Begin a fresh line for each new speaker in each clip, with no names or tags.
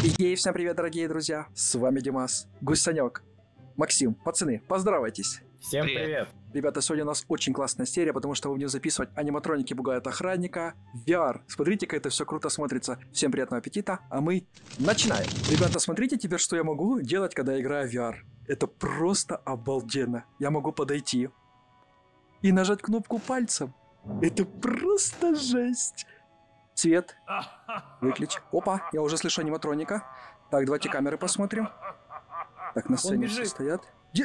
Ей, всем привет, дорогие друзья! С вами Димас, Гусанек, Максим. Пацаны, поздоровайтесь!
Всем привет!
Ребята, сегодня у нас очень классная серия, потому что мы будем записывать аниматроники пугают охранника VR. Смотрите-ка, это все круто смотрится. Всем приятного аппетита, а мы начинаем. Ребята, смотрите теперь, что я могу делать, когда играю в VR. Это просто обалденно. Я могу подойти и нажать кнопку пальцем. Это просто жесть. Цвет. Выключи. Опа, я уже слышу аниматроника. Так, давайте камеры посмотрим. Так, на сцене все стоят.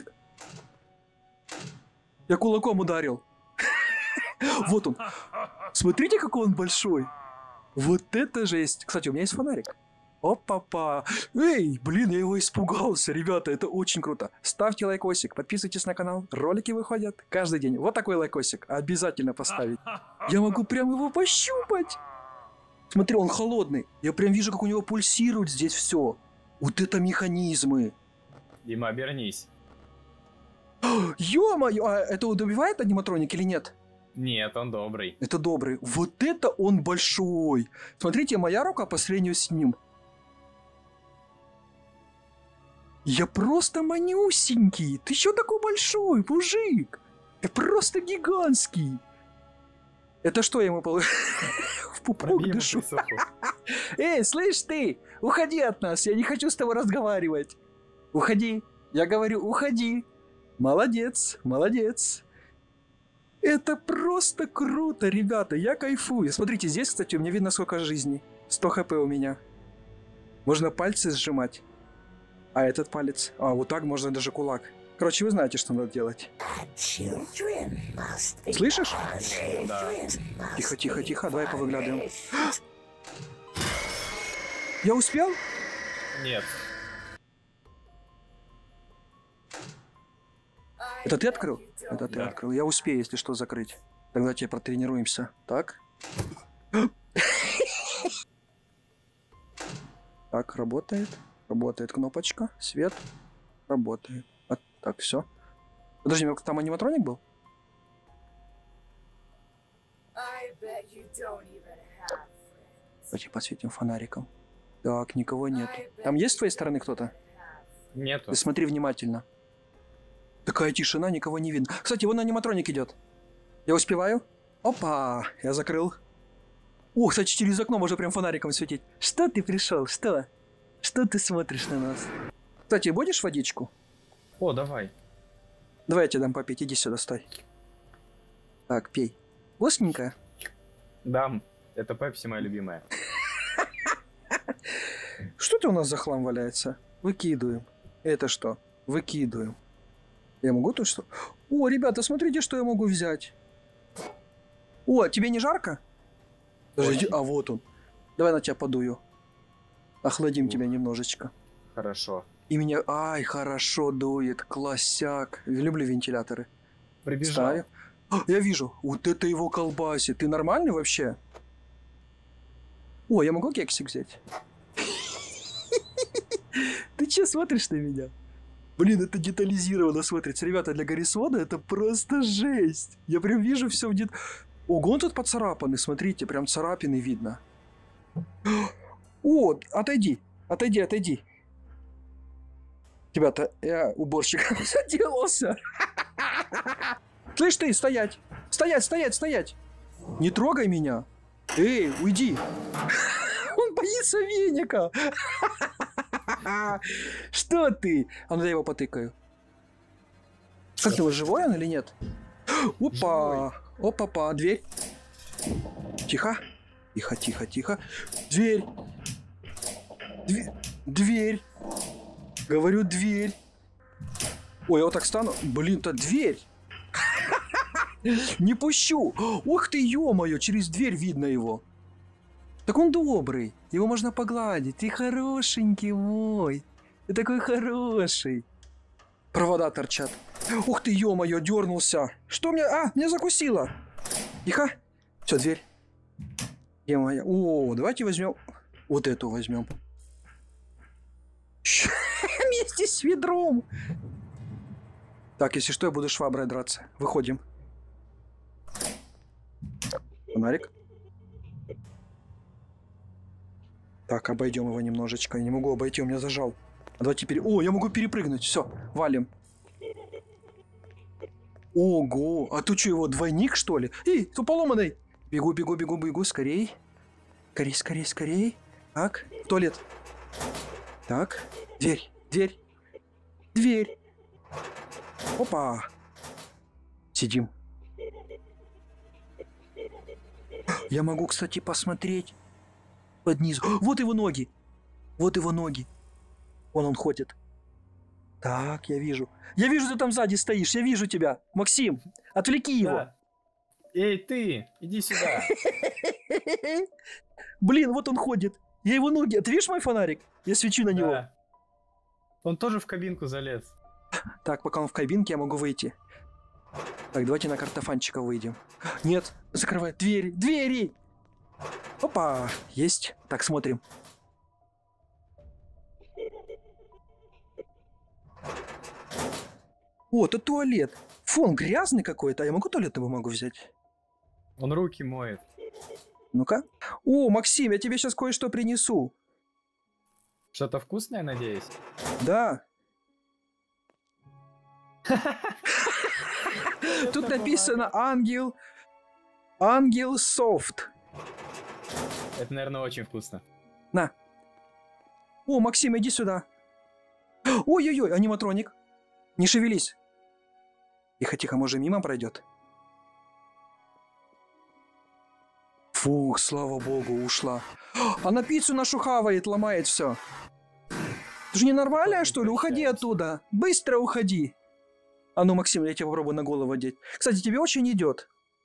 Я кулаком ударил. Вот он. Смотрите, какой он большой. Вот это жесть. Кстати, у меня есть фонарик. Опа-па. Эй, блин, я его испугался. Ребята, это очень круто. Ставьте лайкосик, подписывайтесь на канал. Ролики выходят каждый день. Вот такой лайкосик. Обязательно поставить. Я могу прям его пощупать. Смотри, он холодный. Я прям вижу, как у него пульсирует здесь все. Вот это механизмы.
Дима, обернись.
Ё-моё, а это он убивает аниматроник или нет?
Нет, он добрый.
Это добрый. Вот это он большой. Смотрите, моя рука по сравнению с ним. Я просто манюсенький. Ты чё такой большой, мужик? Ты просто гигантский. Это что я ему в пупок дышу? Эй, слышь ты, уходи от нас, я не хочу с тобой разговаривать. Уходи, я говорю, уходи. Молодец, молодец. Это просто круто, ребята, я кайфую. Смотрите, здесь, кстати, у меня видно сколько жизней. 100 хп у меня. Можно пальцы сжимать. А этот палец? А, вот так можно даже кулак. Короче, вы знаете, что надо делать. Слышишь?
Да.
Тихо, тихо, тихо, давай повыглядываем. Я успел?
Нет.
Это ты открыл? Это ты
Да.
открыл. Я успею, если что, закрыть. Тогда тебе протренируемся. Так. Так, работает. Работает кнопочка. Свет. Работает. Так, все. Подожди, там аниматроник был? Давайте посветим фонариком. Так, никого нет. Там есть с твоей стороны кто-то?
Нету.
Ты смотри внимательно. Такая тишина, никого не видно. Кстати, вон аниматроник идет. Я успеваю? Опа, я закрыл. О, кстати, через окно можно прям фонариком светить. Что ты пришел? Что? Что ты смотришь на нас? Кстати, будешь водичку?
О, давай.
Давай я тебе дам попить, иди сюда, стой. Так, пей. Вкусненько?
Дам. Это Пепси моя любимая.
Что это у нас за хлам валяется? Выкидываем. Это что? Выкидываем. Я могу тут что? О, ребята, смотрите, что я могу взять. О, тебе не жарко? Подожди, а вот он. Давай на тебя подую. Охладим тебя немножечко.
Хорошо.
И меня... Ай, хорошо дует. Классяк. Люблю вентиляторы.
Прибежал.
Ставим. Я вижу. Вот это его колбасит. Ты нормальный вообще? О, я могу кексик взять? Ты че смотришь на меня? Блин, это детализировано смотрится. Ребята, для Гаррисона это просто жесть. Я прям вижу все в Ого, он тут поцарапанный. Смотрите, прям царапины видно. О, отойди. Отойди, отойди. Ребята, я уборщиком заделался. Слышь ты, стоять. Стоять, стоять, стоять. Не трогай меня. Эй, уйди. Он боится веника. Что ты? А ну я его потыкаю. Как его, живой он или нет? Опа. Опа-па, дверь. Тихо. Тихо, тихо, тихо. Дверь. Дверь. Говорю, дверь. Ой, я вот так стану. Блин-то, дверь. Не пущу. Ух ты, ё-моё, через дверь видно его. Так он добрый. Его можно погладить. Ты хорошенький мой. Ты такой хороший. Провода торчат. Ух ты, ё-моё, дернулся. Что мне... А, меня закусило. Тихо. Все, дверь. Где моя? О, давайте возьмем... Вот эту возьмем. Вместе с ведром. Так, если что, я буду шваброй драться. Выходим. Фонарик. Так, обойдем его немножечко. Я не могу обойти, у меня зажал. А давай теперь... О, я могу перепрыгнуть. Все, валим. Ого, а ты что, его двойник, что ли? Эй, ты поломанный. Бегу, бегу, бегу, бегу, скорей. Скорей, скорей, скорей. Так, в туалет. Так, дверь, дверь, дверь. Опа. Сидим. Я могу, кстати, посмотреть под низ. Вот его ноги. Вот его ноги. Вон он ходит. Так, я вижу. Я вижу, ты там сзади стоишь. Я вижу тебя. Максим, отвлеки его.
Да. Эй, ты, иди сюда.
Блин, вот он ходит. Я его ноги... Ты видишь мой фонарик? Я свечу на него.
Да. Он тоже в кабинку залез.
Так, пока он в кабинке, я могу выйти. Так, давайте на картофанчика выйдем. Нет, закрывай двери. Двери! Опа, есть. Так, смотрим. О, это туалет. Фон грязный какой-то. А я могу туалет его могу взять?
Он руки моет.
Ну-ка. О, Максим, я тебе сейчас кое-что принесу.
Что-то вкусное, надеюсь?
Да. Тут написано ангел. Ангел софт.
Это, наверное, очень вкусно.
На. О, Максим, иди сюда. Ой-ой-ой, аниматроник. Не шевелись. Тихо-тихо, может, мимо пройдет? Фух, слава богу, ушла. Она пиццу нашу хавает, ломает все. Ты же ненормальная, что ли? Уходи оттуда. Быстро уходи. А ну, Максим, я тебе попробую на голову одеть. Кстати, тебе очень идет.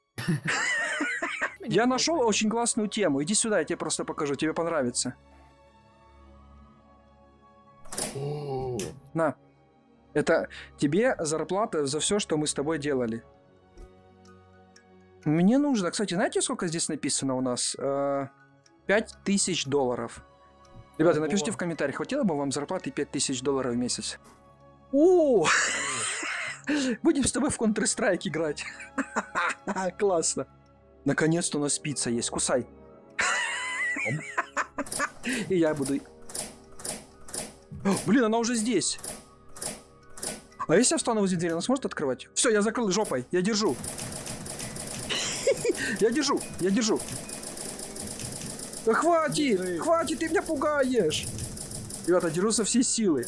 Я нашел очень классную тему. Иди сюда, я тебе просто покажу. Тебе понравится. На. Это тебе зарплата за все, что мы с тобой делали. Мне нужно... Кстати, знаете, сколько здесь написано у нас? $5000. Ребята, напишите в комментариях, хватило бы вам зарплаты $5000 в месяц? О! Будем с тобой в Counter-Strike играть. Классно. Наконец-то у нас пицца есть. Кусай. И я буду... Блин, она уже здесь. А если я встану возле двери, она сможет открывать? Все, я закрыл жопой. Я держу. Я держу. Я держу. Да хватит! Хватит, ты меня пугаешь! Ребята, держу со всей силы.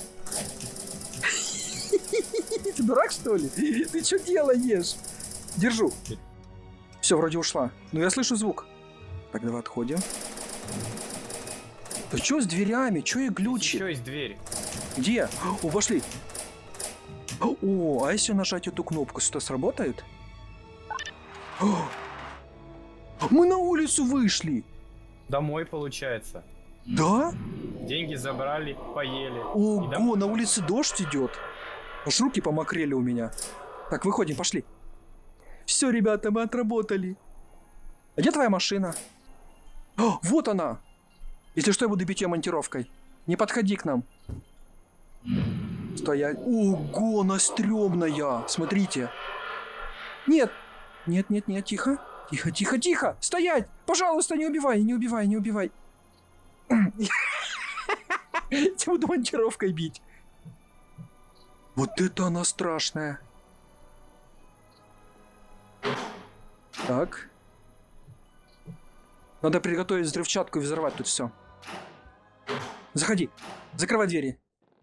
Ты дурак, что ли? Ты что делаешь? Держу. Все, вроде ушла. Но я слышу звук. Так, давай отходим. Да что с дверями? Что и глючит?
Еще есть дверь.
Где? О, пошли. О, а если нажать эту кнопку, что сработает? О, мы на улицу вышли.
Домой, получается.
Да?
Деньги забрали, поели.
Ого, на улице дождь идет. Аж руки помокрели у меня. Так, выходим, пошли. Все, ребята, мы отработали. А где твоя машина? О, вот она. Если что, я буду бить ее монтировкой. Не подходи к нам. Стоять. Ого, она стрёмная. Смотрите. Нет. Нет, нет, нет, тихо. Тихо, тихо, тихо. Стоять. Пожалуйста, не убивай, не убивай, не убивай. Я буду монтировкой бить. Вот это она страшная. Так. Надо приготовить взрывчатку и взорвать тут все. Заходи. Закрывай двери.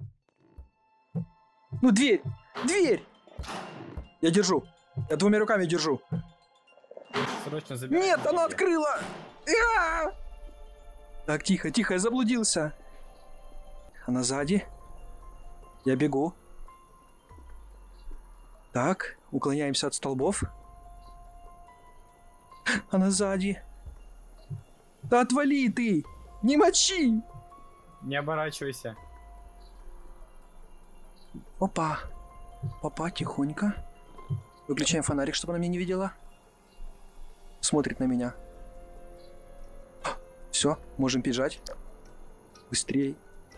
Ну, дверь! Дверь! Я держу. Я двумя руками держу.
Срочно забирай.
Нет, она открыла! Так, тихо, тихо, я заблудился. Она сзади. Я бегу. Так, уклоняемся от столбов. Она сзади. Да отвали ты! Не мочи!
Не оборачивайся.
Опа. Опа, тихонько. Выключаем фонарик, чтобы она меня не видела. Смотрит на меня. Все, можем бежать. Быстрей.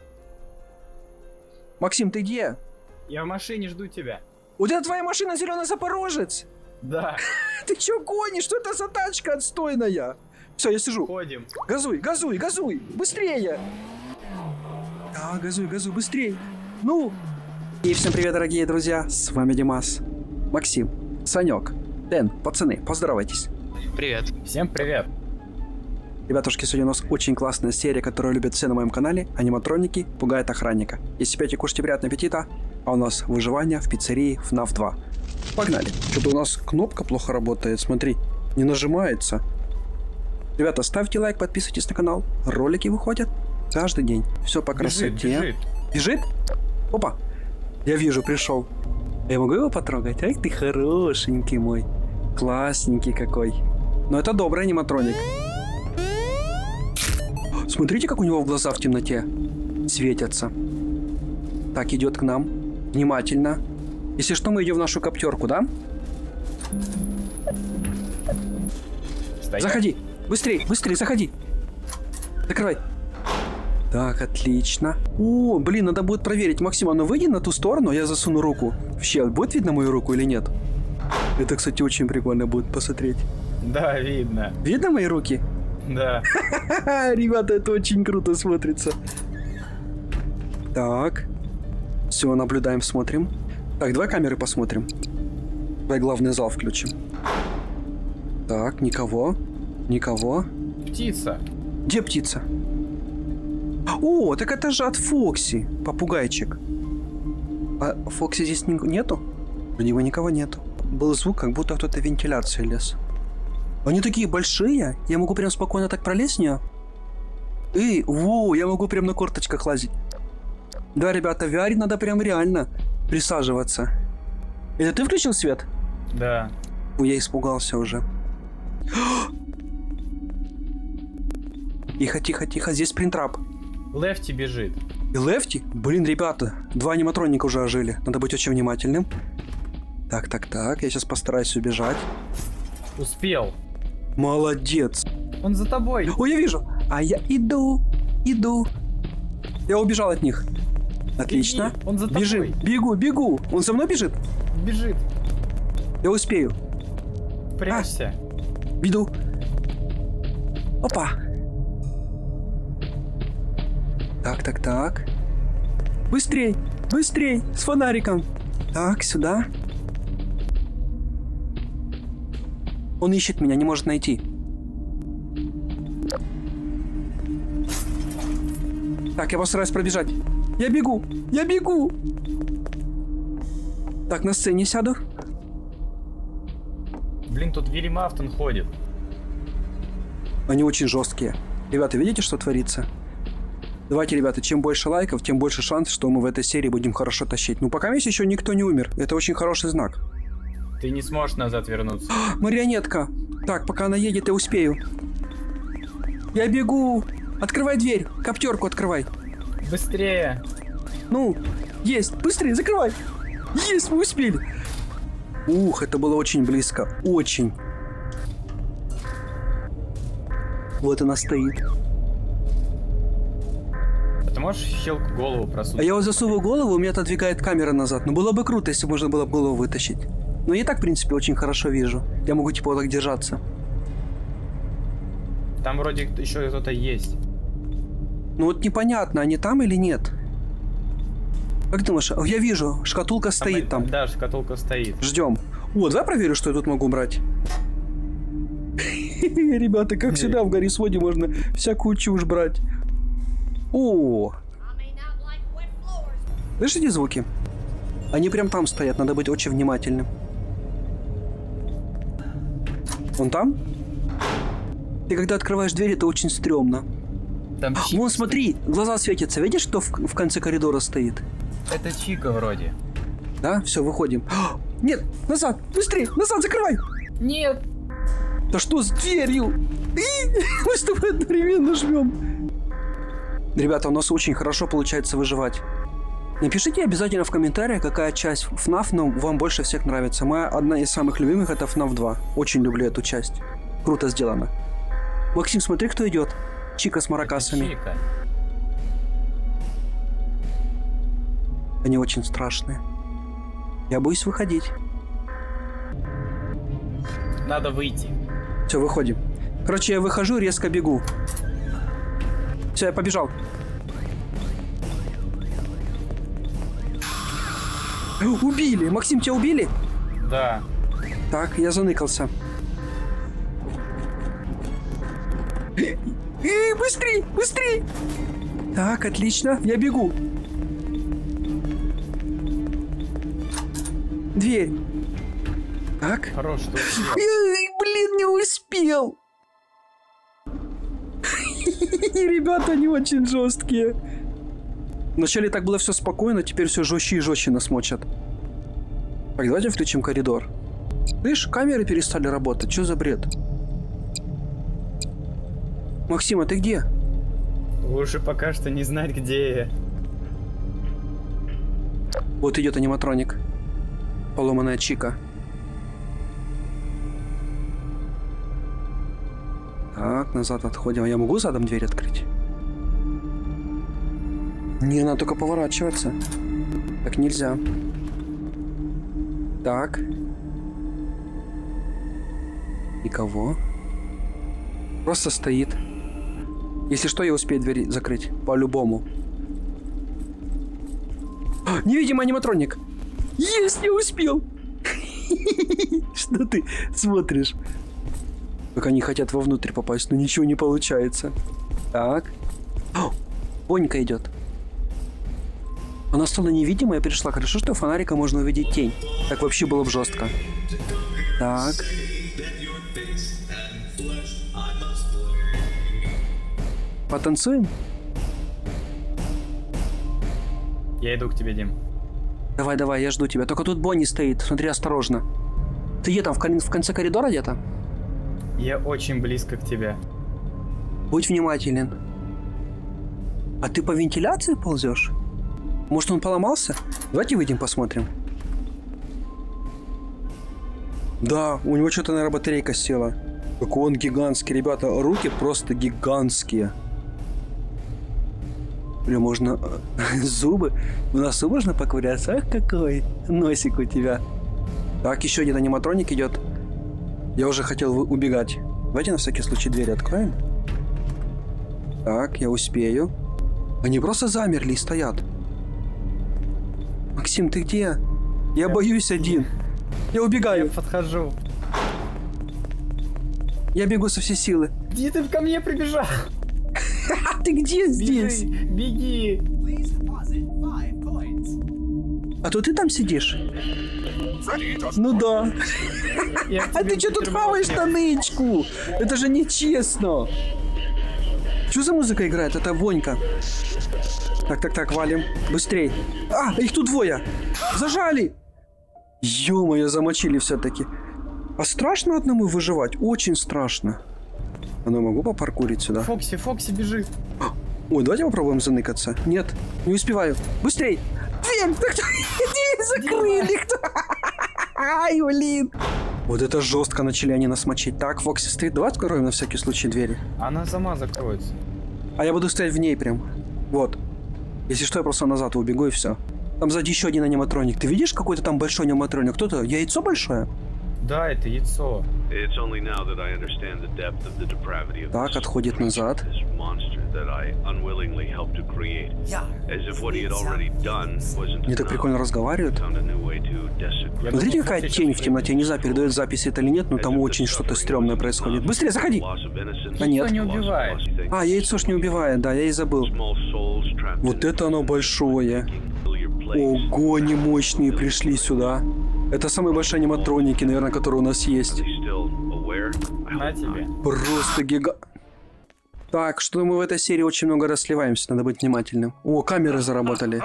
Максим, ты где?
Я в машине жду тебя.
Вот это твоя машина, зеленый Запорожец?
Да.
Ты чё гонишь? Что это за тачка отстойная? Все, я сижу.
Ходим.
Газуй, газуй, газуй! Быстрее! Да, газуй, газуй, быстрее! Ну! И всем привет, дорогие друзья! С вами Димас, Максим, Санек, Дэн, пацаны, поздоровайтесь!
Привет.
Всем привет.
Ребятушки, сегодня у нас очень классная серия, которую любят все на моем канале. Аниматроники пугают охранника. Если пьете, кушайте, приятного аппетита. А у нас выживание в пиццерии FNAF 2. Погнали! Что-то у нас кнопка плохо работает, смотри, не нажимается. Ребята, ставьте лайк, подписывайтесь на канал. Ролики выходят каждый день. Все по красоте.
Бежит.
Бежит? Опа! Я вижу, пришел. Я могу его потрогать? Ай, ты хорошенький мой. Классненький какой. Но это добрый аниматроник. Смотрите, как у него в глаза в темноте светятся. Так, идет к нам. Внимательно. Если что, мы идем в нашу коптерку, да?
Стоять.
Заходи. Быстрей, быстрей, заходи. Закрывай. Так, отлично. О, блин, надо будет проверить. Максим, а ну выйди на ту сторону, я засуну руку. Вообще, будет видно мою руку или нет? Это, кстати, очень прикольно будет посмотреть.
Да, видно.
Видно мои руки?
Да.
Ребята, это очень круто смотрится. Так. Все, наблюдаем, смотрим. Так, давай камеры посмотрим. Давай главный зал включим. Так, никого. Никого.
Птица.
Где птица? О, так это же от Фокси. Попугайчик. А Фокси здесь нету? У него никого нету. Был звук, как будто кто-то в вентиляции лез. Они такие большие. Я могу прям спокойно так пролезть в нее. Эй, во, я могу прям на корточках лазить. Да, ребята, в VR надо прям реально присаживаться. Это ты включил свет?
Да.
Ой, я испугался уже. Тихо, тихо, тихо, здесь спринтрап.
Лефти бежит.
И Лефти? Блин, ребята, 2 аниматроника уже ожили. Надо быть очень внимательным. Так, так, так, я сейчас постараюсь убежать.
Успел.
Молодец.
Он за тобой.
Ой, я вижу. А я иду, иду. Я убежал от них. Отлично.
Беги, он за тобой.
Бежим, бегу, бегу. Он за мной бежит?
Бежит.
Я успею.
Прячься.
Иду. Опа. Так, так, так. Быстрей, быстрей, с фонариком. Так, сюда. Он ищет меня, не может найти. Так, я постараюсь пробежать. Я бегу, я бегу. Так, на сцене сяду.
Блин, тут Вилли Мафтон ходит.
Они очень жесткие. Ребята, видите, что творится? Давайте, ребята, чем больше лайков, тем больше шанс, что мы в этой серии будем хорошо тащить. Ну, пока еще никто не умер. Это очень хороший знак.
Ты не сможешь назад вернуться.
Марионетка. Так, пока она едет, я успею. Я бегу. Открывай дверь. Коптерку открывай.
Быстрее.
Ну, есть. Быстрее, закрывай. Есть, мы успели. Ух, это было очень близко. Очень. Вот она стоит.
Ты можешь щелку голову просунуть?
А я вот засовываю голову, у меня отодвигает камера назад. Ну, было бы круто, если можно было бы голову вытащить. Но я и так, в принципе, очень хорошо вижу. Я могу, типа, вот так держаться.
Там вроде еще кто-то есть.
Ну, вот непонятно, они там или нет. Как думаешь? О, я вижу, шкатулка стоит там.
Да, шкатулка стоит.
Ждем. О, давай проверю, что я тут могу брать. Ребята, как всегда, в Гаррисводе можно всякую чушь брать. О! Слышите эти звуки? Они прям там стоят, надо быть очень внимательным. Он там? Ты когда открываешь дверь, это очень стрёмно.
Там
Вон, смотри, глаза светятся. Видишь, что в конце коридора стоит?
Это Чика вроде.
Да, все, выходим. Нет, назад, быстрее, назад, закрывай.
Нет.
Да что с дверью? Мы с тобой одновременно жмем. Ребята, у нас очень хорошо получается выживать. Напишите обязательно в комментариях, какая часть FNAF вам больше всех нравится. Моя одна из самых любимых — это FNAF 2. Очень люблю эту часть. Круто сделано. Максим, смотри, кто идет. Чика с маракасами.
Чика.
Они очень страшные. Я боюсь выходить.
Надо выйти.
Все, выходим. Короче, я выхожу, резко бегу. Все, я побежал. Убили! Максим, тебя убили?
Да.
Так, я заныкался. Быстрей, быстрей! Так, отлично, я бегу. Дверь. Так.
Хорош, что успел.
Блин, не успел. Ребята, они очень жесткие. Вначале так было все спокойно, теперь все жестче и жестче нас мочат. Так, давайте включим коридор. Слышь, камеры перестали работать. Что за бред? Максим, а ты где?
Лучше пока что не знать, где я.
Вот идет аниматроник. Поломанная чика. Так, назад отходим. А я могу задом дверь открыть? Не, надо только поворачиваться. Так нельзя. Так. Никого. Просто стоит. Если что, я успею дверь закрыть. По-любому. Невидимый аниматроник. Есть, не успел. Что ты смотришь? Как они хотят вовнутрь попасть, но ничего не получается. Так. Вонька идет. Она стала невидимая, перешла. Хорошо, что фонарика можно увидеть тень. Так вообще было бы жестко. Так. Потанцуем?
Я иду к тебе, Дим.
Давай, давай, я жду тебя. Только тут Бонни стоит. Смотри, осторожно. Ты где там, в конце коридора где-то?
Я очень близко к тебе.
Будь внимателен. А ты по вентиляции ползешь? Может, он поломался? Давайте выйдем посмотрим. Да, у него что-то, наверное, батарейка села. Какой он гигантский. Ребята, руки просто гигантские. Бля, можно... Зубы? В носу можно поковыряться? Ах, какой носик у тебя. Так, еще один аниматроник идет. Я уже хотел убегать. Давайте на всякий случай дверь откроем. Так, я успею. Они просто замерли и стоят. Максим, ты где? Я боюсь один. Я убегаю.
Я подхожу.
Я бегу со всей силы.
Где ты ко мне прибежал?
Ты где здесь?
Беги.
А то ты там сидишь? Ну да. А ты что тут хаваешь на нычку? Это же нечестно. Что за музыка играет? Это Вонька. Так, валим. Быстрей. А, их тут двое. Зажали. Ё-моё, замочили все-таки. А страшно одному выживать? Очень страшно. А ну, могу попаркурить сюда?
Фокси бежит.
Ой, давайте попробуем заныкаться. Нет, не успеваю. Быстрей. Дверь! Дверь закрыли! Кто? Ай, блин. Вот это жестко начали они нас мочить. Так, Фокси стоит. Давай откроем на всякий случай двери.
Она сама закроется.
А я буду стоять в ней прям. Вот. Если что, я просто назад убегу и все. Там сзади еще один аниматроник. Ты видишь какой-то там большой аниматроник? Кто-то? Яйцо большое?
Да, это яйцо.
Так, отходит назад. Мне так прикольно разговаривают. Смотрите, какая тень в темноте. Не знаю, передает запись это или нет, но там очень что-то стрёмное происходит. Быстрее, заходи! А нет.
Не убивает.
А, яйцо ж не убивает, да, я и забыл. Вот это оно большое. Ого, они мощные пришли сюда. Это самые большие аниматроники, наверное, которые у нас есть.
На тебе.
Просто гига... Так, что мы в этой серии очень много раз сливаемся, надо быть внимательным. О, камеры заработали.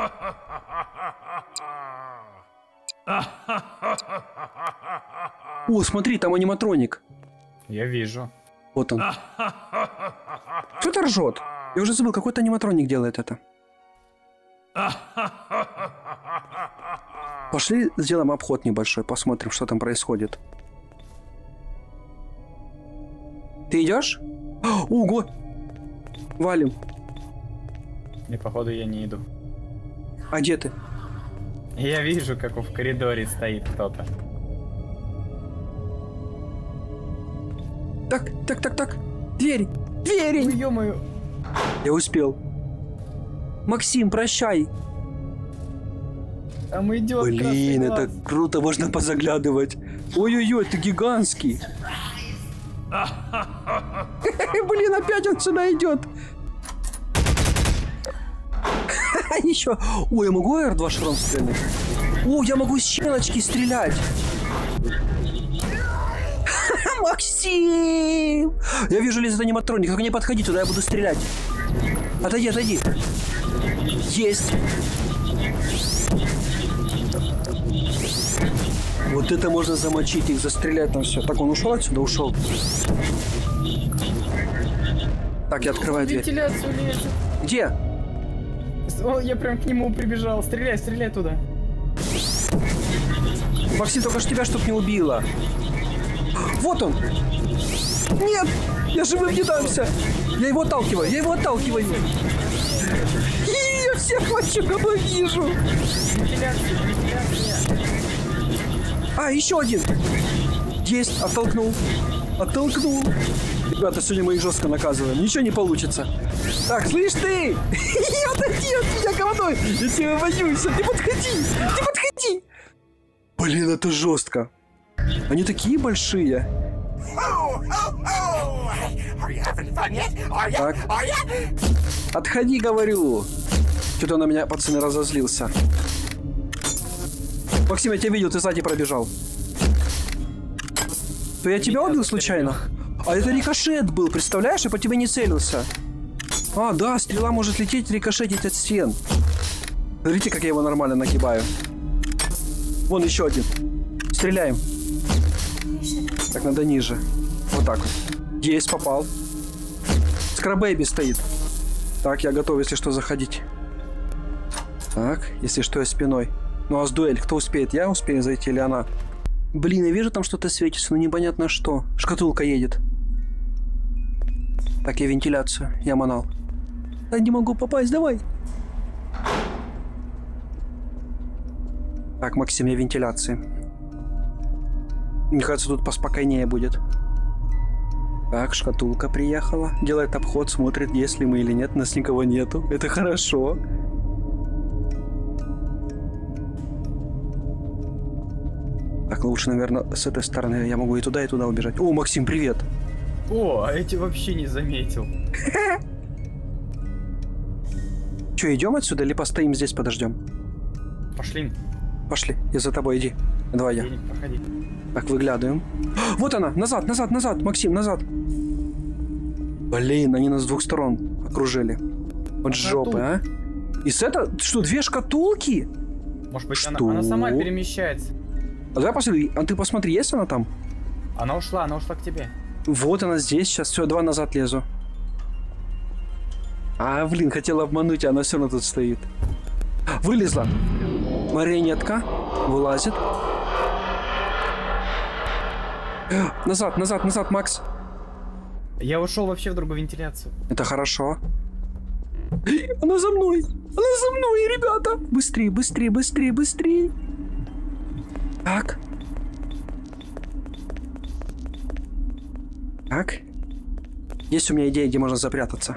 О, смотри, там аниматроник.
Я вижу.
Вот он. Кто-то ржет. Я уже забыл, какой-то аниматроник делает это. Пошли сделаем обход небольшой, посмотрим, что там происходит. Ты идешь? Ого! Валим.
И походу я не иду.
А где ты?
Я вижу, как в коридоре стоит кто-то.
Так. Дверь! Двери!
Ой, ё-моё.
Я успел. Максим, прощай.
Там идет.
Блин, это круто, можно позаглядывать. Ой-ой-ой, ты гигантский. Блин, опять он сюда идет. Еще. Ой, я могу R2 шаром стрелять? О, я могу с щелочки стрелять. Максим! Я вижу лезет аниматроник, только не подходи туда, я буду стрелять. Отойди, отойди. Есть. Вот это можно замочить их, застрелять там все. Так, он ушел отсюда? Ушел. Так, я открываю дверь.
Вентиляцию лезет.
Где?
О, я прям к нему прибежал. Стреляй, стреляй туда.
Максим, только ж тебя чтоб не убило. Вот он. Нет, я живым не дамся. Я его отталкиваю, я его отталкиваю. Я всех вообще кого вижу.
Вентиляция, вентиляция.
А, еще один. Есть, оттолкнул. Оттолкнул. Ребята, сегодня мы их жестко наказываем. Ничего не получится. Так, слышь ты! Отойди от меня, говной! Я тебя боюсь! Не подходи! Не подходи! Блин, это жестко. Они такие большие. Так. Отходи, говорю. Что-то на меня, пацаны, разозлился. Максим, я тебя видел, ты сзади пробежал. То я тебя убил случайно? А это рикошет был, представляешь? Я по тебе не целился. А, да, стрела может лететь, рикошетить от стен. Смотрите, как я его нормально нагибаю. Вон еще один. Стреляем. Так, надо ниже. Вот так вот. Есть, попал. Скрабэйби стоит. Так, я готов, если что, заходить. Так, если что, я спиной. Ну а с дуэль, кто успеет? Я успею зайти или она? Блин, я вижу, там что-то светится, но непонятно что. Шкатулка едет. Так, я вентиляцию. Я манал. Я не могу попасть, давай. Так, Максим, я вентиляции. Мне кажется, тут поспокойнее будет. Так, шкатулка приехала. Делает обход, смотрит, есть ли мы или нет. Нас никого нету. Это хорошо. Так, лучше, наверное, с этой стороны. Я могу и туда убежать. О, Максим, привет.
О, а я тебя вообще не заметил.
Че, идем отсюда или постоим здесь, подождем?
Пошли.
Пошли, я за тобой, иди. Давай я.
Проходи.
Так, выглядываем. Вот она, назад, назад, назад, Максим, назад. Блин, они нас с двух сторон окружили. Вот жопы, а. И с это, что, две шкатулки?
Может быть, она сама перемещается.
А давай посмотри, а ты посмотри, есть она там?
Она ушла к тебе.
Вот она здесь, сейчас все, два назад лезу. А, блин, хотела обмануть, а она все равно тут стоит. Вылезла. Марионетка вылазит. Назад, назад, назад, Макс.
Я ушел вообще в другую вентиляцию.
Это хорошо. Она за мной! Она за мной, ребята! Быстрее, быстрее, быстрее, быстрее! Так. Так. Есть у меня идея, где можно запрятаться.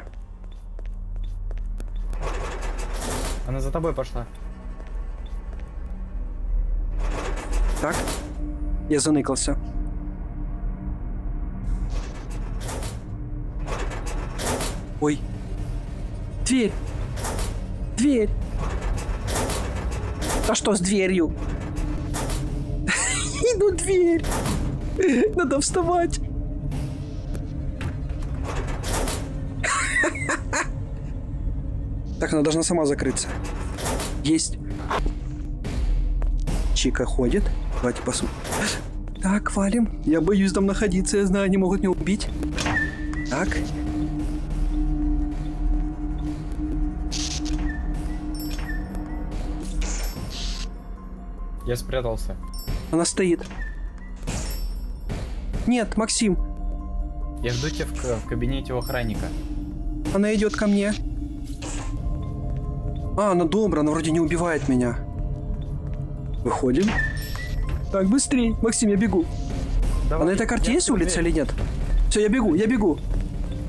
Она за тобой пошла.
Так. Я заныкался. Ой. Дверь. Дверь. А что с дверью? Иду дверь. Надо вставать. Так, она должна сама закрыться. Есть. Чика ходит. Давайте посмотрим. Так, валим. Я боюсь там находиться, я знаю, они могут меня убить. Так.
Я спрятался.
Она стоит. Нет, Максим.
Я жду тебя в кабинете у охранника.
Она идет ко мне. А, она добрая, она вроде не убивает меня. Выходим. Так, быстрей. Максим, я бегу. Давай, а на этой карте есть улица или нет? Все, я бегу, я бегу.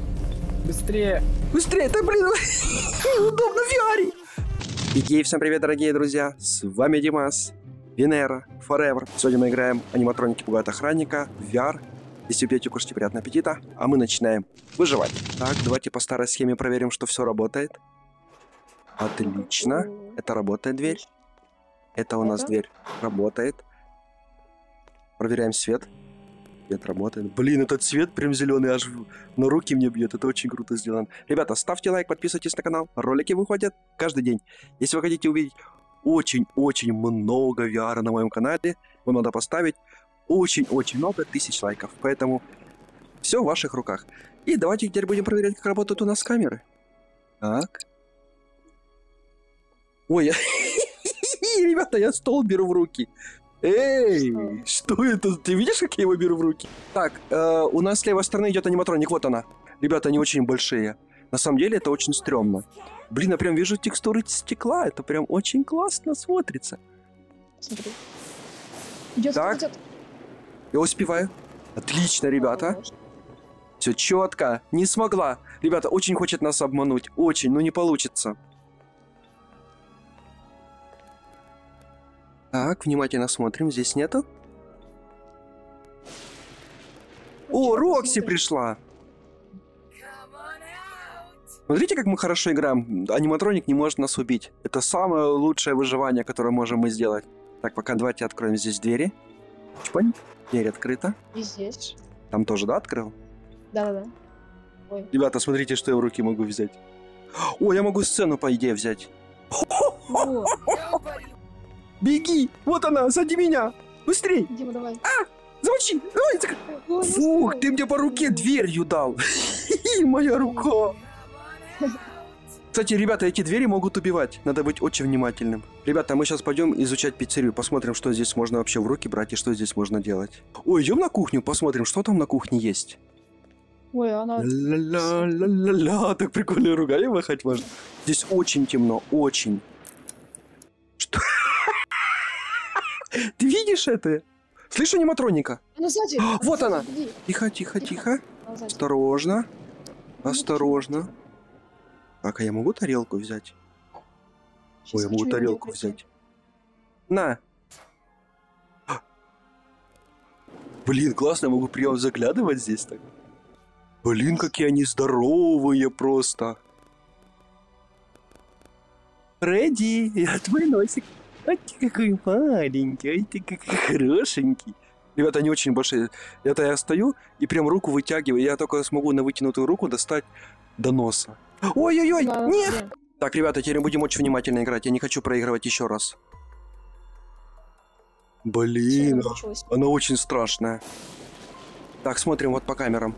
Быстрее.
Быстрее, да блин, неудобно в VR. И всем привет, дорогие друзья, с вами Димас, Венера, Forever. Сегодня мы играем аниматроники пугают охранника в VR. Если пьете, кушайте, приятного аппетита, а мы начинаем выживать. Так, давайте по старой схеме проверим, что все работает. Отлично, это работает дверь. Это у нас дверь работает. Проверяем свет. Свет работает. Блин, этот цвет прям зеленый, аж на руки мне бьет. Это очень круто сделано. Ребята, ставьте лайк, подписывайтесь на канал. Ролики выходят каждый день. Если вы хотите увидеть очень-очень много VR на моем канале, вам надо поставить очень-очень много тысяч лайков. Поэтому все в ваших руках. И давайте теперь будем проверять, как работают у нас камеры. Так. Ой, ребята, я стол беру в руки. Эй, что это? Ты видишь, как я его беру в руки? Так, у нас с левой стороны идет аниматроник, вот она. Ребята, они очень большие. На самом деле это очень стрёмно. Блин, я прям вижу текстуры стекла, это прям очень классно смотрится.
Смотри. Идет,
так,
идет.
Я успеваю. Отлично, ребята. Все четко. Не смогла. Ребята, очень хочет нас обмануть. Очень, но не получится. Так, внимательно смотрим. Здесь нету. О, Рокси пришла. Смотрите, как мы хорошо играем. Аниматроник не может нас убить. Это самое лучшее выживание, которое можем мы сделать. Так, пока давайте откроем здесь двери. Чпань. Дверь открыта.
И здесь.
Там тоже, да, открыл?
Да-да-да. Ой.
Ребята, смотрите, что я в руки могу взять. О, я могу сцену, по идее, взять. Беги! Вот она, сзади меня! Быстрей!
Дима, давай.
Замочи! Давай! Фух, ты мне по руке дверью дал! Моя рука! Кстати, ребята, эти двери могут убивать. Надо быть очень внимательным. Ребята, мы сейчас пойдем изучать пиццерию. Посмотрим, что здесь можно вообще в руки брать и что здесь можно делать. Ой, идем на кухню, посмотрим, что там на кухне есть.
Ой, она...
Ла-ла-ла-ла-ла, так прикольно ругали махать можно. Здесь очень темно, очень. Что? Ты видишь это? Слышь, аниматроника?
Ну, сзади.
Вот она. Тихо, тихо, тихо. Осторожно. Осторожно. Так, а я могу тарелку взять? Ой, я могу тарелку взять. На. Блин, классно, я могу прямо заглядывать здесь так. Блин, какие они здоровые просто. Фредди, я твой носик. Ой, ты какой маленький, ой, ты какой хорошенький. Ребята, они очень большие. Это я стою и прям руку вытягиваю. Я только смогу на вытянутую руку достать до носа. Ой-ой-ой, нет! Так, ребята, теперь будем очень внимательно играть. Я не хочу проигрывать еще раз. Блин, она очень страшная. Так, смотрим вот по камерам.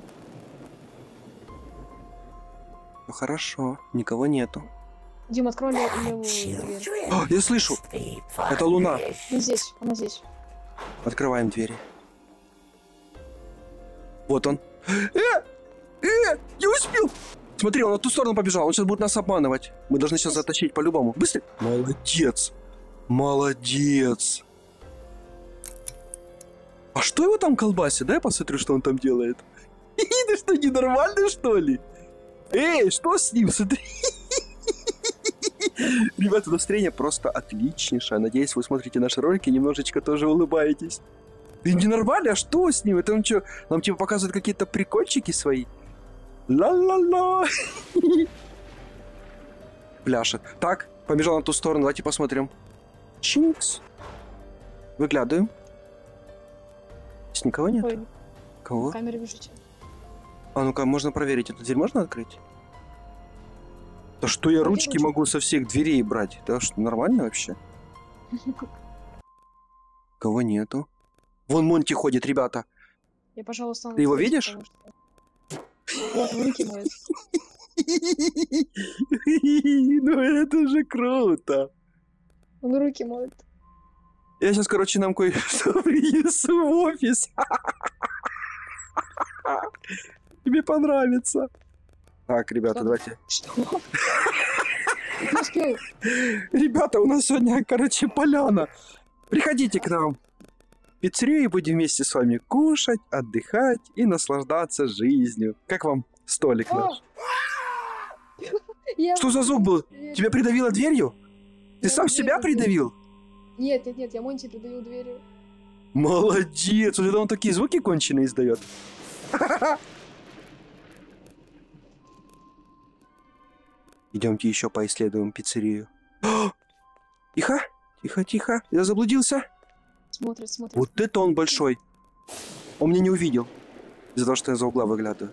Ну, хорошо, никого нету.
Дим, открой левую дверь.
О, я слышу! Это Луна.
Она здесь, она здесь.
Открываем двери. Вот он. Не успел! Смотри, он на ту сторону побежал, он сейчас будет нас обманывать. Мы должны сейчас затащить по-любому. Быстро! Молодец! Молодец! А что его там колбасит? Дай я посмотрю, что он там делает. Ты что, ненормальный, что ли? Эй, что с ним? Смотри! Ребята, настроение просто отличнейшее. Надеюсь, вы смотрите наши ролики и немножечко тоже улыбаетесь. Ты ненормальный? А что с ним? Это он что, нам типа показывает какие-то прикольчики свои? Ла-ла-ла. Пляшет. Так, побежал на ту сторону, давайте посмотрим. Чинкс. Выглядываем. Здесь никого нет?
Ой,
кого?
в камере бежите.
А ну-ка, можно проверить. Эту дверь можно открыть? Да что я ручки могу со всех дверей брать? Да что, нормально вообще? Кого нету? Вон Монти ходит, ребята.
Я, пожалуйста,
ты его видишь?
Вот, руки моют.
Ну это же круто.
Он руки моет.
Я сейчас, короче, нам кое-что принесу в офис. Тебе понравится. Так, ребята, давайте.
Что? Не успел.
Ребята, у нас сегодня, короче, поляна. Приходите к нам. пиццерию и будем вместе с вами кушать, отдыхать и наслаждаться жизнью. Как вам? Столик
А!
наш.
Я-
Что за звук был? Тебя придавило дверью? Ты
Я
сам
дверь
себя придавил?
Нет, я Монти придавил дверью.
Молодец! Вот это он такие звуки конченые издает. Идемте еще поисследуем пиццерию. Тихо, тихо, тихо. Я заблудился.
Смотрит.
Вот это он большой. Он меня не увидел. Из-за того, что я за угла выглядываю.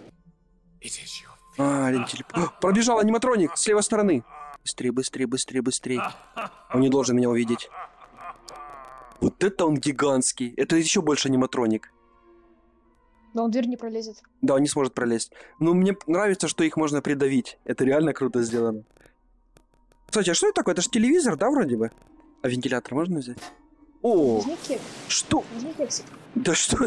Пробежал аниматроник с левой стороны. Быстрее, быстрее, быстрее, быстрее. Он не должен меня увидеть. Вот это он гигантский. Это еще больше аниматроник.
Но он в дверь не пролезет.
Да, он не сможет пролезть. Но мне нравится, что их можно придавить. Это реально круто сделано. Кстати, а что это такое? Это же телевизор, да, вроде бы? А вентилятор можно взять? О,
Возьми кек.
что?
Возьми кексик.
Да что?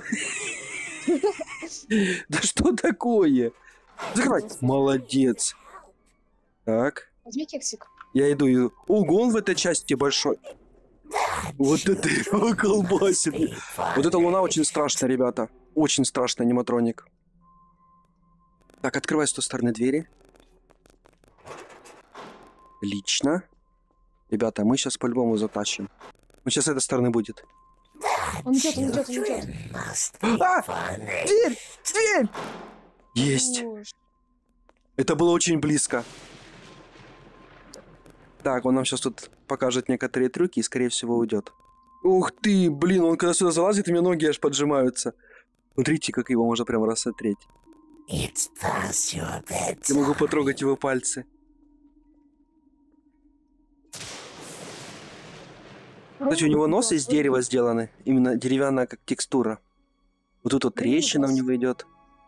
Да что такое? Закрывай. Молодец. Так.
Возьми кексик.
Я иду. Ого, он в этой части большой. Вот это его колбасит. Вот эта луна очень страшная, ребята. Очень страшный аниматроник. Так, открывай с той стороны двери. Отлично. Ребята, мы сейчас по-любому затащим. Он сейчас с этой стороны будет.
Он идет.
А! Дверь! Дверь! Есть.
Боже.
Это было очень близко. Так, он нам сейчас тут покажет некоторые трюки и, скорее всего, уйдет. Ух ты, блин, он когда сюда залазит, у меня ноги аж поджимаются. Смотрите, как его можно прям рассмотреть. Я могу потрогать его пальцы. Кстати, у него нос из дерева сделаны. Именно деревянная, как текстура. Вот тут вот трещина в него идет.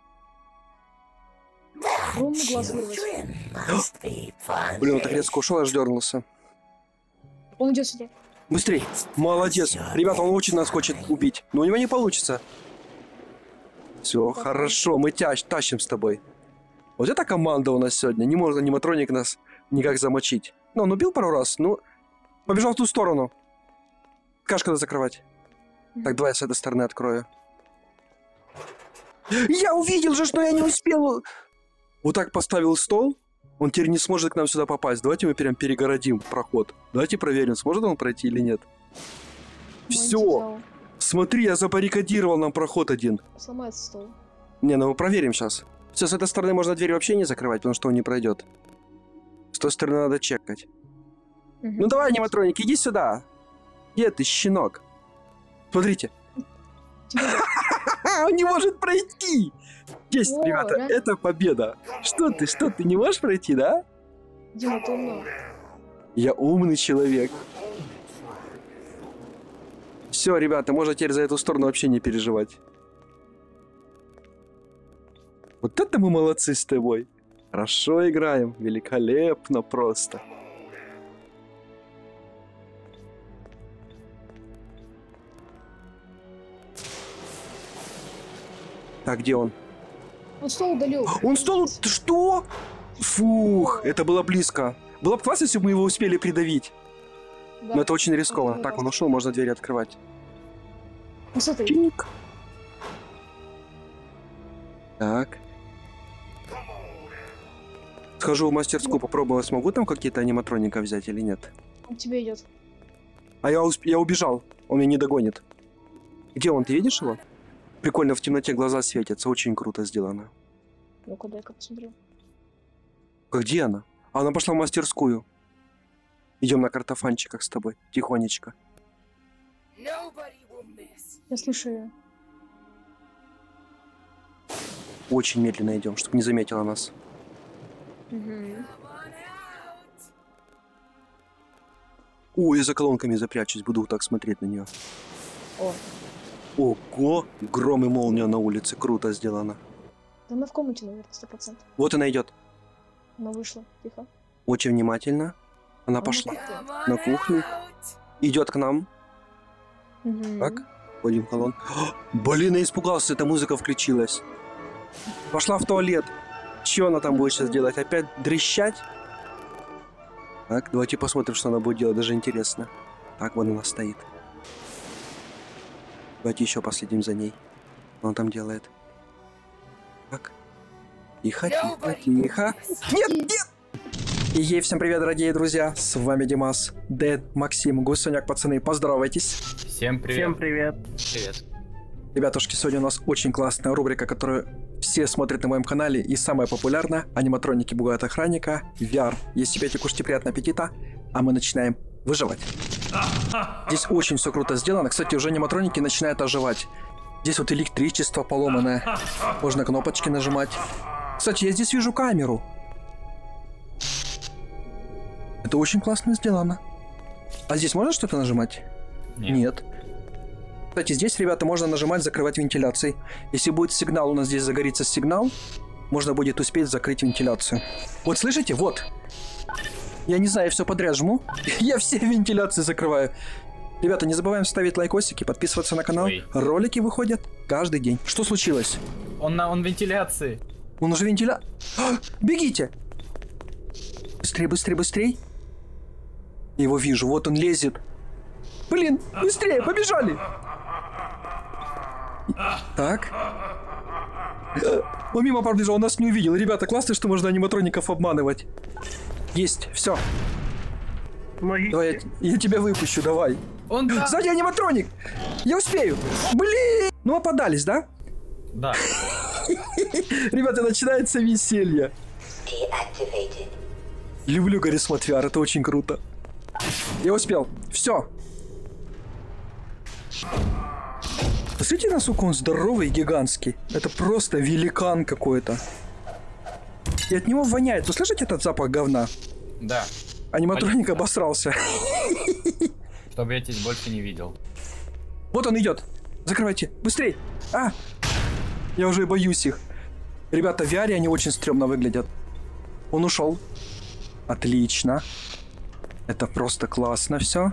Огромный глаз вырвать.
Блин, он так резко ушел, аж дернулся.
Он идет сюда.
Быстрей! Молодец! Ребята, он очень нас хочет убить. Но у него не получится. Все, хорошо, мы тащим с тобой. Вот эта команда у нас сегодня. Не может аниматроник нас никак замочить. Ну, он убил пару раз, ну... Побежал в ту сторону. Кашка надо закрывать. Так, давай я с этой стороны открою. Я увидел же, что я не успел. Вот так поставил стол. Он теперь не сможет к нам сюда попасть. Давайте мы прям перегородим проход. Давайте проверим, сможет он пройти или нет. Все. Смотри, я забаррикадировал нам проход один.
Сломается стол.
Не, ну мы проверим сейчас. Все, с этой стороны можно дверь вообще не закрывать, потому что он не пройдет. С той стороны надо чекать. Ну давай, аниматроник, иди сюда. Где ты, щенок? Смотрите. Он не может пройти. Есть, ребята, это победа. Что ты не можешь пройти, да?
Дима, ты умный.
Я умный человек. Все, ребята, можно теперь за эту сторону вообще не переживать. Вот это мы молодцы с тобой. Хорошо играем, великолепно просто. Так, где он?
Он стол удалил.
Он стол... Что? Фух, это было близко. Было бы классно, если бы мы его успели придавить.
Да.
Но это очень рискованно. Так, он ушел, можно двери открывать.
Ну, смотри.
Чиник. Так. Схожу в мастерскую, попробую, смогу там какие-то аниматроника взять или нет.
Он к тебе идет.
А я убежал. Он меня не догонит. Где он? Ты видишь его? Прикольно, в темноте глаза светятся. Очень круто сделано.
Ну-ка, дай-ка посмотрю.
Где она? А она пошла в мастерскую. Идем на картофанчиках с тобой. Тихонечко.
Я слышу ее.
Очень медленно идем, чтобы не заметила нас. Ой, я за колонками запрячусь, буду так смотреть на нее.
О.
Ого, гром и молния на улице, круто сделано.
Да она в комнате, наверное, 100%.
Вот она идет.
Она вышла, тихо.
Очень внимательно. Она пошла на кухню. Идет к нам. Так, вводим колонку. Блин, я испугался, эта музыка включилась. Пошла в туалет. Что она там будет сейчас делать? Опять дрещать? Так, давайте посмотрим, что она будет делать. Даже интересно. Так, вон она стоит. Давайте еще последим за ней. Что он там делает? Так. Тихо, тихо, тихо. Нет, нет! И ей всем привет, дорогие друзья. С вами Димас, Дед, Максим, Гусуняк, пацаны, поздоровайтесь.
Всем привет. Всем привет.
Привет.
Ребятушки, сегодня у нас очень классная рубрика, которую все смотрят на моем канале, и самая популярная — аниматроники Бугая Охранника, VR. Если пейте, кушайте, приятного аппетита, а мы начинаем выживать. Здесь очень все круто сделано. Кстати, уже аниматроники начинают оживать. Здесь вот электричество поломанное. Можно кнопочки нажимать. Кстати, я здесь вижу камеру. Это очень классно сделано. А здесь можно что-то нажимать? Нет. Кстати, здесь, ребята, можно нажимать, закрывать вентиляцией. Если будет сигнал, у нас здесь загорится сигнал, можно будет успеть закрыть вентиляцию. Вот слышите? Вот. Я не знаю, я все подряд жму. Я все вентиляции закрываю. Ребята, не забываем ставить лайкосики, подписываться на канал.
Ой.
Ролики выходят каждый день. Что случилось?
Он вентиляции.
Он уже Бегите! Быстрее, быстрее, быстрее. Я его вижу, вот он лезет. Блин, быстрее, побежали! Так. Он мимо пробежал, он нас не увидел. Ребята, классно, что можно аниматроников обманывать. Есть, все. Давай, я тебя выпущу, давай. Сзади аниматроник! Я успею! Блин! Ну, опадались, да?
Да.
Ребята, начинается веселье. Люблю Гаррисмод VR, это очень круто. Я успел. Все. Посмотрите, насколько он здоровый и гигантский. Это просто великан какой-то. И от него воняет. Вы слышите этот запах говна?
Да.
Аниматроник обосрался.
Чтобы я тебя больше не видел.
Вот он идет. Закрывайте. Быстрей. Я уже боюсь их. Ребята, в VR они очень стрёмно выглядят. Он ушел. Отлично. Это просто классно все.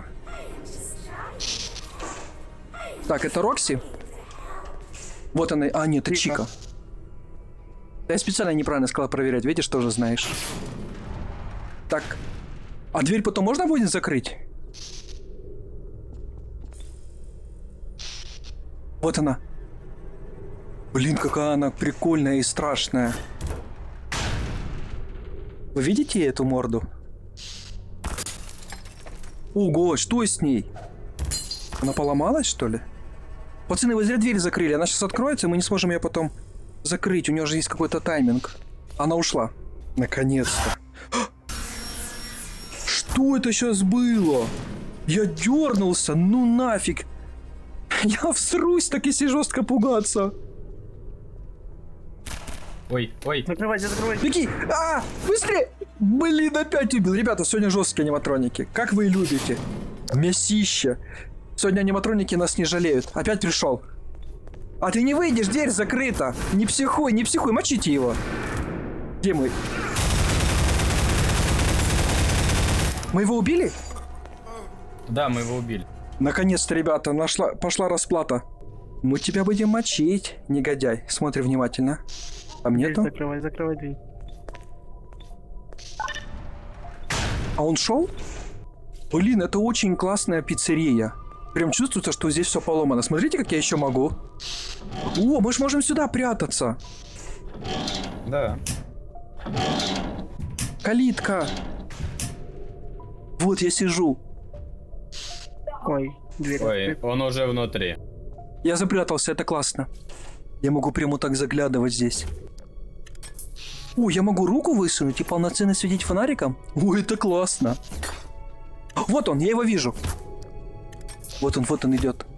Так, это Рокси. Вот она. А, нет, это Чика. Да, я специально неправильно сказал проверять. Видишь, тоже знаешь. Так. А дверь потом можно будет закрыть? Вот она. Блин, какая она прикольная и страшная. Вы видите эту морду? Ого, что с ней? Она поломалась, что ли? Пацаны, вы зря дверь закрыли. Она сейчас откроется, и мы не сможем ее потом закрыть. У нее же есть какой-то тайминг. Она ушла. Наконец-то. Что это сейчас было? Я дернулся. Ну нафиг. Я всрусь, так если жестко пугаться.
Ой.
Закрывайте.
Беги! Быстрее! Блин, опять убил. Ребята, сегодня жесткие аниматроники. Как вы и любите. Мясище. Сегодня аниматроники нас не жалеют. Опять пришел. А ты не выйдешь, дверь закрыта. Не психуй, мочите его. Где мы? Мы его убили?
Да, мы его убили.
Наконец-то, ребята, пошла расплата. Мы тебя будем мочить, негодяй. Смотри внимательно. Там нету?
Закрывай дверь.
А он шел? Блин, это очень классная пиццерия. Прям чувствуется, что здесь все поломано. Смотрите, как я еще могу. О, мы же можем сюда прятаться.
Да.
Калитка. Вот я сижу.
Ой, дверь.
Ой, он уже внутри.
Я запрятался, это классно. Я могу прямо так заглядывать здесь. О, я могу руку высунуть и полноценно светить фонариком? О, это классно. Вот он, я его вижу. Вот он идет.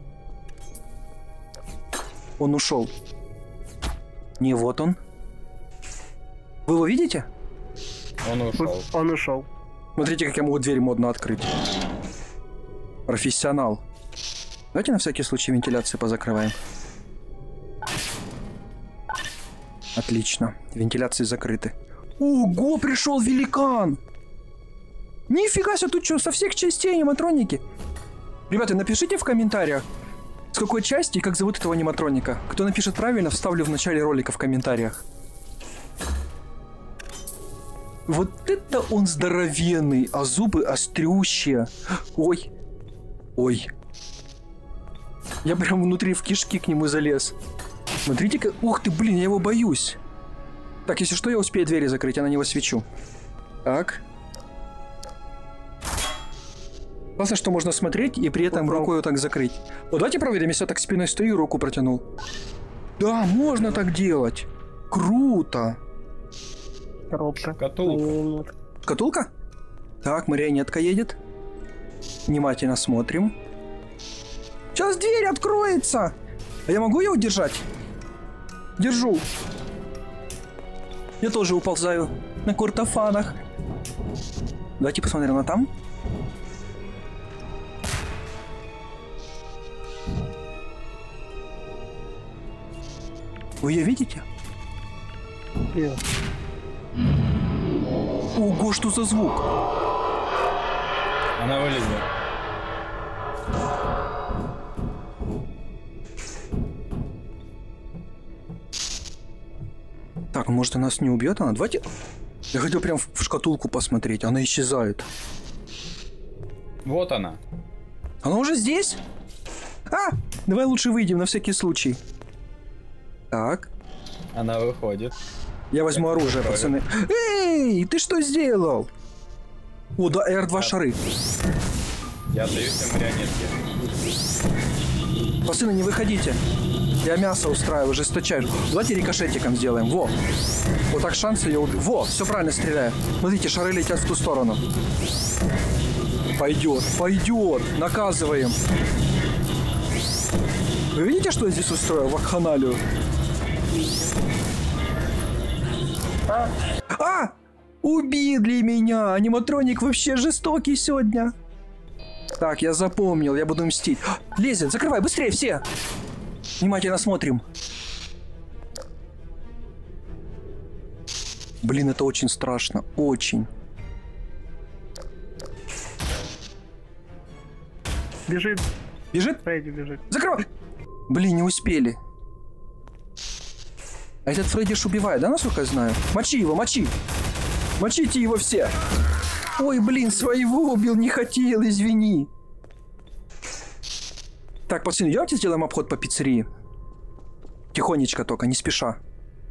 Он ушел. Не, вот он. Вы его видите?
Он ушел.
Смотрите, как я могу дверь модно открыть. Профессионал. Давайте на всякий случай вентиляции позакрываем. Отлично. Вентиляции закрыты. Ого, пришел великан! Нифига себе, тут что, со всех частей аниматроники? Ребята, напишите в комментариях, с какой части и как зовут этого аниматроника. Кто напишет правильно, вставлю в начале ролика в комментариях. Вот это он здоровенный, а зубы острющие. Ой. Я прям внутри в кишки к нему залез. Смотрите-ка. Ух ты, блин, я его боюсь. Так, если что, я успею двери закрыть, я на него свечу. Так. Классно, что можно смотреть и при этом рукой вот так закрыть. Вот давайте проверим, если я так спиной стою и руку протянул. Да, можно так делать. Круто.
Коробка.
Шкатулка.
Шкатулка? Так, марионетка едет. Внимательно смотрим. Сейчас дверь откроется. А я могу ее удержать? Держу. Я тоже уползаю на куртофанах. Давайте посмотрим на там. Вы ее видите?
Нет.
Ого, что за звук?
Она вылезла.
Так, может, она нас не убьет? Она? Давайте... Я хотел прям в шкатулку посмотреть. Она исчезает.
Вот она.
Она уже здесь? А! Давай лучше выйдем на всякий случай. Так.
Она выходит.
Я возьму оружие, пацаны. Эй, ты что сделал? О, да, R2 шары.
Я даю всем марионетки.
Пацаны, не выходите. Я мясо устраиваю, жесточайше. Давайте рикошетиком сделаем. Во. Вот так шанс ее убить. Во, все правильно стреляю. Смотрите, шары летят в ту сторону. Пойдет, пойдет. Наказываем. Вы видите, что я здесь устроил? Вакханалию. А! Убили меня! Аниматроник вообще жестокий сегодня. Так, я запомнил, я буду мстить. Лезет, закрывай, быстрее все! Внимательно смотрим. Блин, это очень страшно, очень.
Бежит.
Бежит?
Фредди бежит.
Закрывай! Блин, не успели. А этот Фреддиш убивает, да, насколько я знаю? Мочи его, мочи! Мочите его все! Ой, блин, своего убил, не хотел, извини. Так, пацаны, давайте сделаем обход по пиццерии. Тихонечко только, не спеша.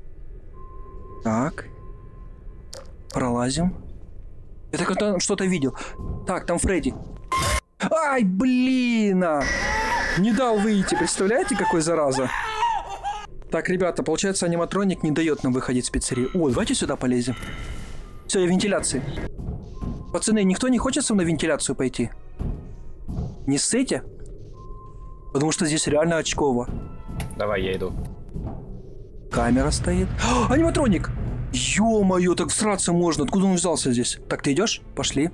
Так. Пролазим. Я так что-то видел. Так, там Фредди. Ай, блин! Не дал выйти, представляете, какой зараза? Так, ребята, получается, аниматроник не дает нам выходить с пиццерии. О, давайте сюда полезем. Все, я в вентиляции. Пацаны, никто не хочет со мной в вентиляцию пойти? Не ссыте? Потому что здесь реально очково.
Давай, я иду.
Камера стоит. О, аниматроник! Ё-моё, так всраться можно. Откуда он взялся здесь? Так, ты идешь? Пошли.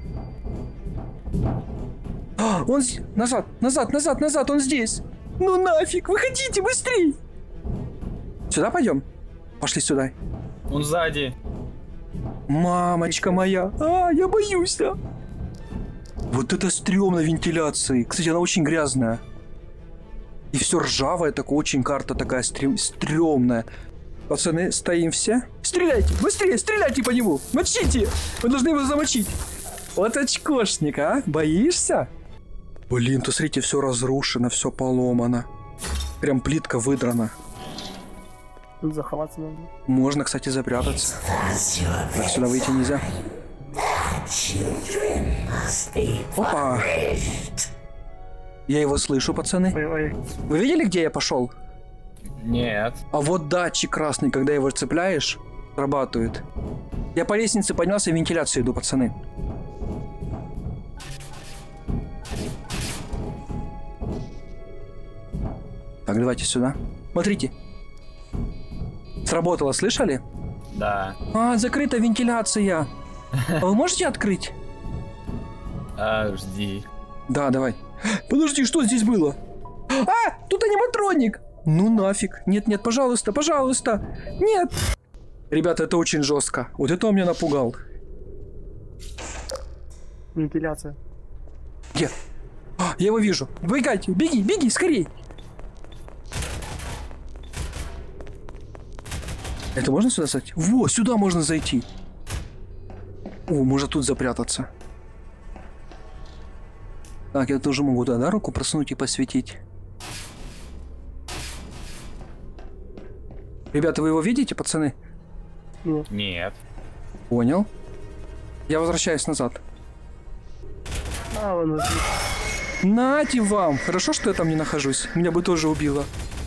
Он назад, назад, назад, назад, он здесь. Ну нафиг, выходите быстрей. Сюда пойдем? Пошли сюда.
Он сзади.
Мамочка моя. Я боюсь, да. Вот это стрёмно вентиляции. Кстати, она очень грязная. И все ржавое, такое, очень карта такая стрёмная. Пацаны, стоим все. Стреляйте, быстрее, стреляйте по нему. Мочите. Вы должны его замочить. Вот очкошник, а? Боишься? Блин, тут, смотрите, все разрушено, все поломано. Прям плитка выдрана.
Тут заховаться надо.
Можно, кстати, запрятаться. Так, сюда выйти нельзя. Опа! Я его слышу, пацаны.
Ой-ой.
Вы видели, где я пошел?
Нет.
А вот датчик красный, когда его цепляешь, срабатывает. Я по лестнице поднялся, в вентиляцию иду, пацаны. Так, давайте сюда. Смотрите. Сработало, слышали?
Да.
Закрыта вентиляция. А вы можете открыть?
Жди.
Да, давай. Подожди, что здесь было? Тут аниматроник. Ну нафиг. Нет, нет, пожалуйста, пожалуйста. Нет. Ребята, это очень жестко. Вот это он меня напугал.
Вентиляция.
Где? Я его вижу. Бегайте, беги, беги, скорей. Это можно сюда зайти? Во, сюда можно зайти. О, можно тут запрятаться. Так, я тоже могу туда руку просунуть и посветить. Ребята, вы его видите, пацаны?
Нет.
Понял. Я возвращаюсь назад.
А, вон здесь.
Нате вам! Хорошо, что я там не нахожусь. Меня бы тоже убило.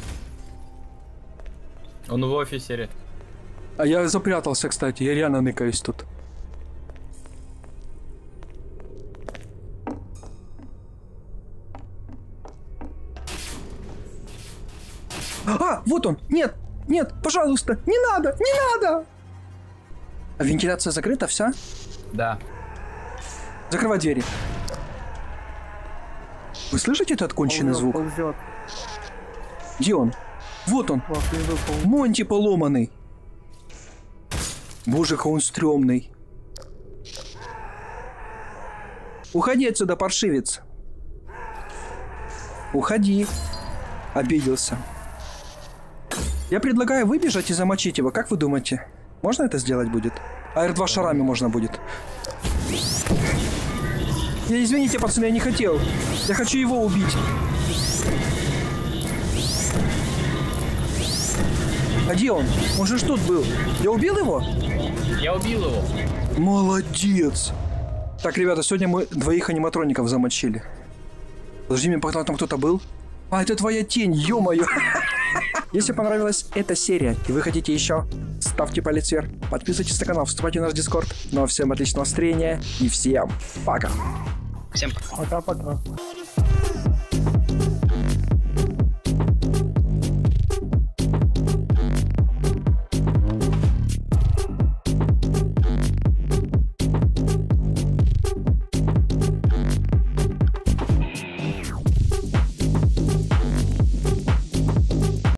Он в офисере.
А я запрятался, кстати. Я реально ныкаюсь тут. А, вот он! Нет! Нет, пожалуйста! Не надо! Не надо! А вентиляция закрыта, вся?
Да.
Закрывай двери. Вы слышите этот конченый звук?
Ползет.
Где он? Вот он!
Вот, внизу ползет.
Монти поломанный! Боже, как он стрёмный. Уходи отсюда, паршивец. Уходи. Обиделся. Я предлагаю выбежать и замочить его. Как вы думаете? Можно это сделать будет? АР-2 шарами можно будет. Извините, пацаны, я не хотел. Я хочу его убить. А где он? Он же ж тут был. Я убил его?
Я убил его.
Молодец. Так, ребята, сегодня мы 2 аниматроников замочили. Подожди, мне показалось, там кто-то был. А, это твоя тень, ё-моё. Если понравилась эта серия и вы хотите еще, ставьте палец вверх, подписывайтесь на канал, вступайте в наш дискорд. Ну а всем отличного настроения и всем пока.
Всем пока.
Пока-пока.